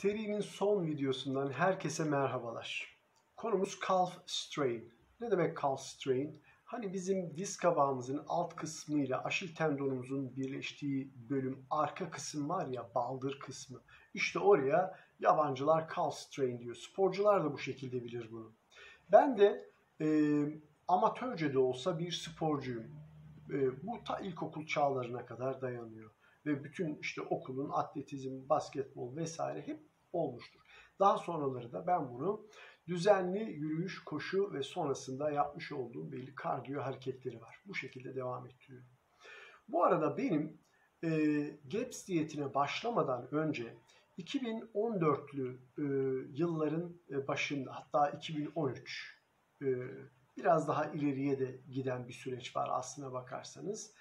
Serinin son videosundan herkese merhabalar. Konumuz calf strain. Ne demek calf strain? Hani bizim diz kabağımızın alt kısmıyla aşil tendonumuzun birleştiği bölüm, arka kısım var ya, baldır kısmı. İşte oraya yabancılar calf strain diyor. Sporcular da bu şekilde bilir bunu. Ben de amatörce de olsa bir sporcuyum. Bu ta ilkokul çağlarına kadar dayanıyor. Ve bütün işte okulun atletizm, basketbol vesaire hep olmuştur. Daha sonraları da ben bunu düzenli yürüyüş, koşu ve sonrasında yapmış olduğum belli kardiyo hareketleri var. Bu şekilde devam ettiriyorum. Bu arada benim GAPS diyetine başlamadan önce 2014'lü yılların başında, hatta 2013 biraz daha ileriye de giden bir süreç var aslına bakarsanız.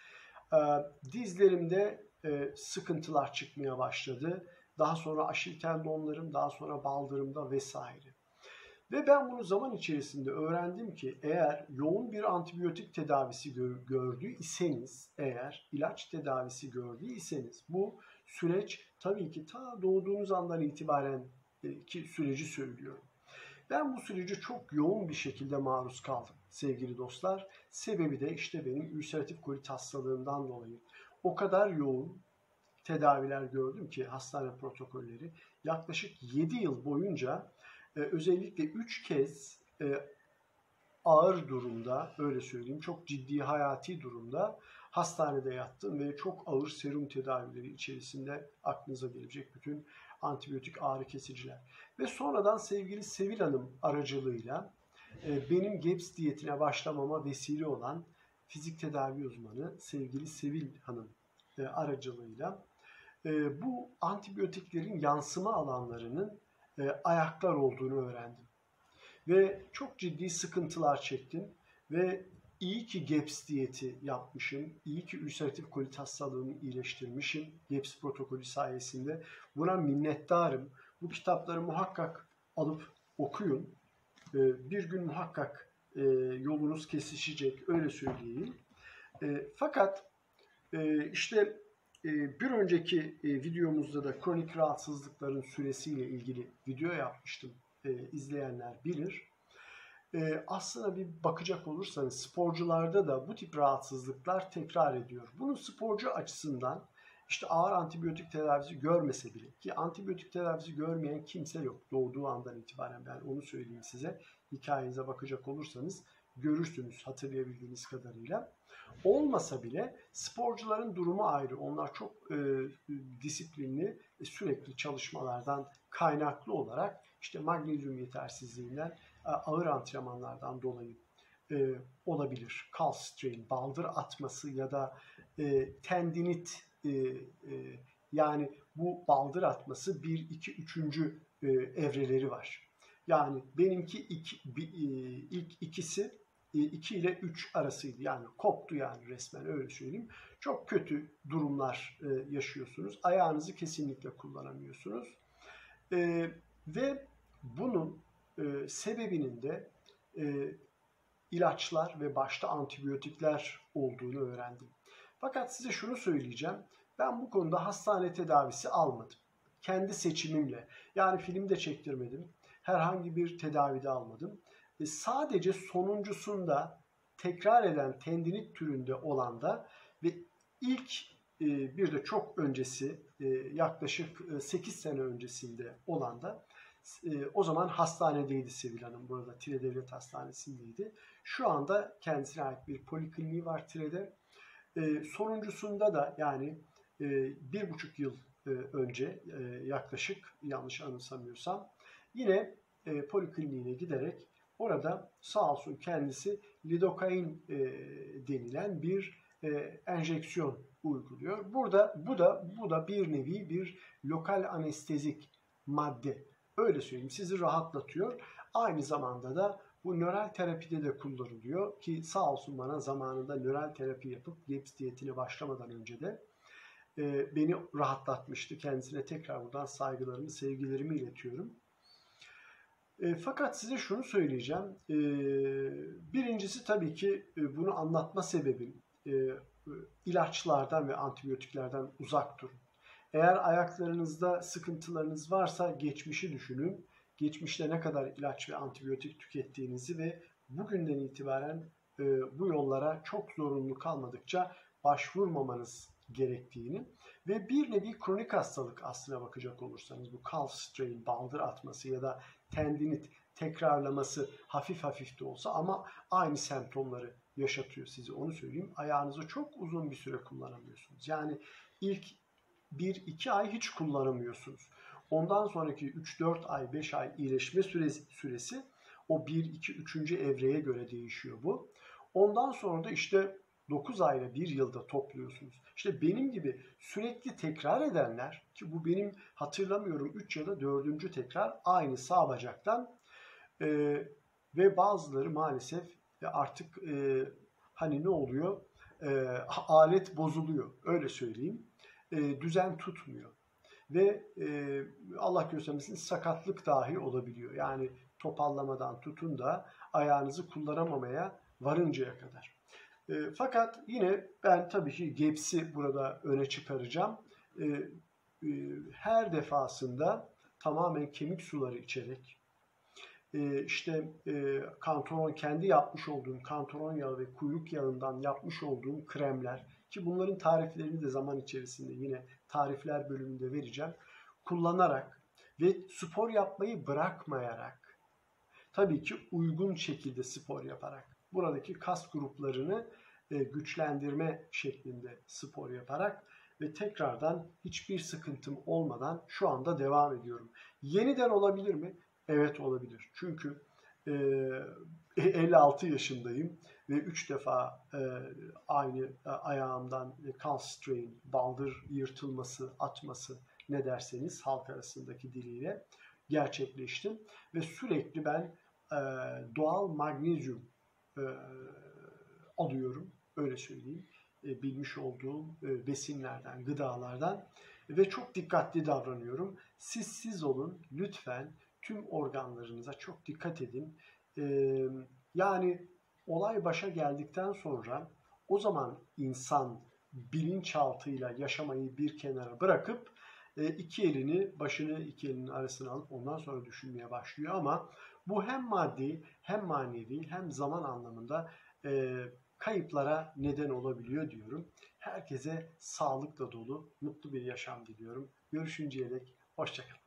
Dizlerimde sıkıntılar çıkmaya başladı. Daha sonra aşil tendonlarım, daha sonra baldırımda vesaire. Ve ben bunu zaman içerisinde öğrendim ki eğer yoğun bir antibiyotik tedavisi gördüyseniz, eğer ilaç tedavisi gördüyseniz, bu süreç tabii ki ta doğduğunuz andan itibaren ki süreci söylüyorum. Ben bu sürece çok yoğun bir şekilde maruz kaldım sevgili dostlar. Sebebi de işte benim ülseratif kolit hastalığımdan dolayı. O kadar yoğun tedaviler gördüm ki, hastane protokolleri. Yaklaşık 7 yıl boyunca özellikle 3 kez ağır durumda, öyle söyleyeyim, çok ciddi hayati durumda hastanede yattım ve çok ağır serum tedavileri içerisinde aklınıza gelecek bütün antibiyotik ağrı kesiciler. Ve sonradan sevgili Sevil Hanım aracılığıyla benim GAPS diyetine başlamama vesile olan fizik tedavi uzmanı sevgili Sevil Hanım aracılığıyla bu antibiyotiklerin yansıma alanlarının ayaklar olduğunu öğrendim. Ve çok ciddi sıkıntılar çektim ve iyi ki GAPS diyeti yapmışım, iyi ki ülseratif kolit hastalığını iyileştirmişim GAPS protokolü sayesinde. Buna minnettarım. Bu kitapları muhakkak alıp okuyun. Bir gün muhakkak yolunuz kesişecek, öyle söyleyeyim. Fakat işte bir önceki videomuzda da kronik rahatsızlıkların süresiyle ilgili video yapmıştım. İzleyenler bilir. Aslında bir bakacak olursanız sporcularda da bu tip rahatsızlıklar tekrar ediyor. Bunun sporcu açısından işte ağır antibiyotik tedavisi görmese bile, ki antibiyotik tedavisi görmeyen kimse yok doğduğu andan itibaren, ben onu söyleyeyim size. Hikayenize bakacak olursanız görürsünüz hatırlayabildiğiniz kadarıyla. Olmasa bile sporcuların durumu ayrı. Onlar çok disiplinli, sürekli çalışmalardan kaynaklı olarak işte magnezyum yetersizliğinden, ağır antrenmanlardan dolayı olabilir. Calf strain, baldır atması ya da tendinit, yani bu baldır atması 1, 2, 3. evreleri var. Yani benimki ilk ikisi 2 ile 3 arasıydı. Yani koptu yani, resmen öyle söyleyeyim. Çok kötü durumlar yaşıyorsunuz. Ayağınızı kesinlikle kullanamıyorsunuz. Ve bunun sebebinin de ilaçlar ve başta antibiyotikler olduğunu öğrendim. Fakat size şunu söyleyeceğim. Ben bu konuda hastane tedavisi almadım. Kendi seçimimle. Yani film de çektirmedim. Herhangi bir tedavide almadım. Sadece sonuncusunda tekrar eden tendinit türünde olanda ve ilk bir de çok öncesi, yaklaşık 8 sene öncesinde olanda, o zaman hastanedeydi Sevil Hanım, burada Tire Devlet Hastanesi'ndeydi. Şu anda kendisine ait bir polikliniği var Tire'de. Sonuncusunda da yani 1,5 yıl önce yaklaşık, yanlış anımsamıyorsam, yine polikliniğine giderek orada sağ olsun kendisi lidokain denilen bir enjeksiyon uyguluyor. Bu da bir nevi bir lokal anestezik madde. Öyle söyleyeyim, sizi rahatlatıyor. Aynı zamanda da bu nöral terapide de kullanılıyor ki sağ olsun bana zamanında nöral terapi yapıp GAPS diyetine başlamadan önce de beni rahatlatmıştı. Kendisine tekrar buradan saygılarımı, sevgilerimi iletiyorum. Fakat size şunu söyleyeceğim. Birincisi tabii ki bunu anlatma sebebim ilaçlardan ve antibiyotiklerden uzak durun. Eğer ayaklarınızda sıkıntılarınız varsa geçmişi düşünün. Geçmişte ne kadar ilaç ve antibiyotik tükettiğinizi ve bugünden itibaren bu yollara çok zorunlu kalmadıkça başvurmamanız gerektiğini ve bir nevi kronik hastalık aslına bakacak olursanız bu calf strain, baldır atması ya da tendinit tekrarlaması hafif hafif de olsa ama aynı semptomları yaşatıyor size, onu söyleyeyim. Ayağınızı çok uzun bir süre kullanamıyorsunuz. Yani ilk 1-2 ay hiç kullanamıyorsunuz. Ondan sonraki 3-4 ay, 5 ay iyileşme süresi o 1-2-3. evreye göre değişiyor bu. Ondan sonra da işte 9 ayla 1 yılda topluyorsunuz. İşte benim gibi sürekli tekrar edenler, ki bu benim hatırlamıyorum 3 ya da 4. tekrar aynı sağ bacaktan ve bazıları maalesef artık hani ne oluyor? Alet bozuluyor, öyle söyleyeyim. Düzen tutmuyor. Ve Allah göstermesin sakatlık dahi olabiliyor. Yani topallamadan tutun da ayağınızı kullanamamaya varıncaya kadar. Fakat yine ben tabii ki GAPS'i burada öne çıkaracağım. Her defasında tamamen kemik suları içerek, işte kantaron, kendi yapmış olduğum kantaron yağı ve kuyruk yağından yapmış olduğum kremler, ki bunların tariflerini de zaman içerisinde yine tarifler bölümünde vereceğim, kullanarak ve spor yapmayı bırakmayarak, tabii ki uygun şekilde spor yaparak, buradaki kas gruplarını güçlendirme şeklinde spor yaparak ve tekrardan hiçbir sıkıntım olmadan şu anda devam ediyorum. Yeniden olabilir mi? Evet, olabilir. Çünkü 56 yaşındayım ve 3 defa aynı ayağımdan calf strain, baldır yırtılması, atması, ne derseniz halk arasındaki diliyle gerçekleştim. Ve sürekli ben doğal magnezyum alıyorum, öyle söyleyeyim. Bilmiş olduğum besinlerden, gıdalardan ve çok dikkatli davranıyorum. Siz olun lütfen, tüm organlarınıza çok dikkat edin. Yani olay başa geldikten sonra o zaman insan bilinçaltıyla yaşamayı bir kenara bırakıp iki elini, başını iki elinin arasına alıp ondan sonra düşünmeye başlıyor. Ama bu hem maddi hem manevi hem zaman anlamında kayıplara neden olabiliyor diyorum. Herkese sağlıkla dolu, mutlu bir yaşam diliyorum. Görüşünceye dek hoşça kalın.